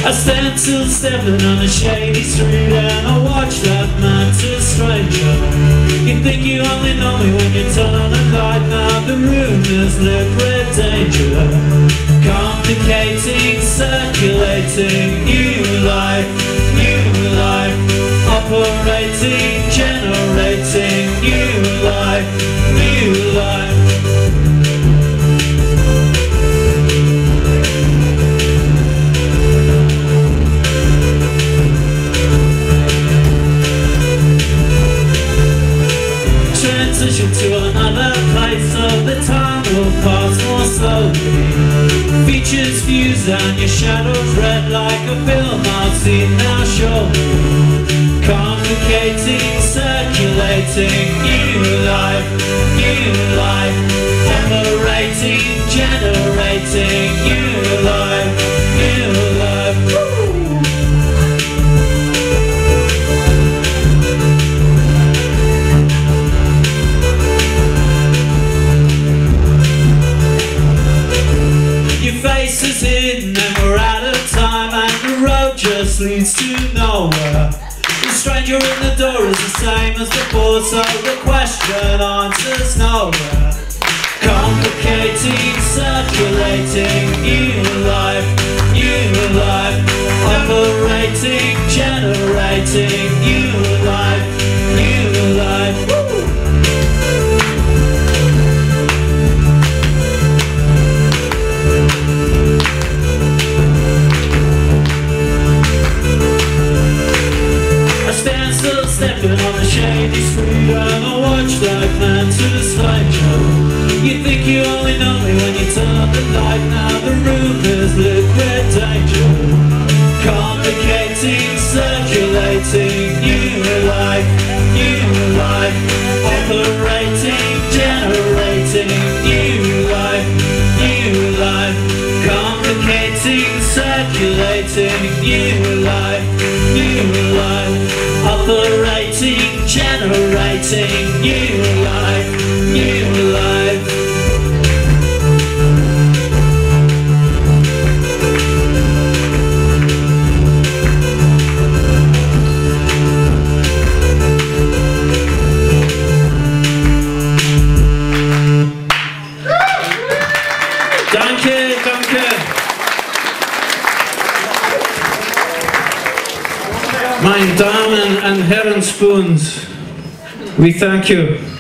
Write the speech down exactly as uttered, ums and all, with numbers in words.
I stand still stepping on a shady street and I watch that man to a stranger. You think you only know me when you turn a light. Now the room is lit with danger. Complicating, circulating, new life, new life. Operating, generating, new life, new life. Transition to another place, so the time will pass more slowly. Features fuse and your shadows red like a film I've seen now show me. Complicating, circulating, new life, new life. Operating, generating, new life, new life. Woo! Your face is hidden and we're out of time, and the road just leads to nowhere. The stranger in the door is the same as before, so the question answers nowhere. Complicating, circulating, new life, new life. Operating, generating, new life, new life. Woo! Stepping on a shady street and I watch that man to a stranger. You think you only know me when you turn the light. Now the room is lit with danger. Complicating, circulating, new life, new life. Operating, generating, new life, new life. Complicating, circulating, new life, new life. Operating, generating, new life, new life. Danke, danke. Meine Damen und Herren Spoons, we thank you.